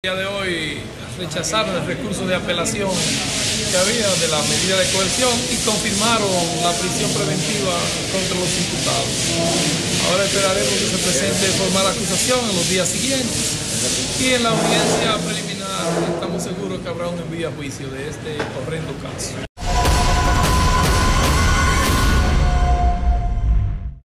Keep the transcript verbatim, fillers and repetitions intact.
El día de hoy rechazaron el recurso de apelación que había de la medida de coerción y confirmaron la prisión preventiva contra los imputados. Ahora esperaremos que se presente formal acusación en los días siguientes y en la audiencia preliminar estamos seguros que habrá un envío a juicio de este horrendo caso.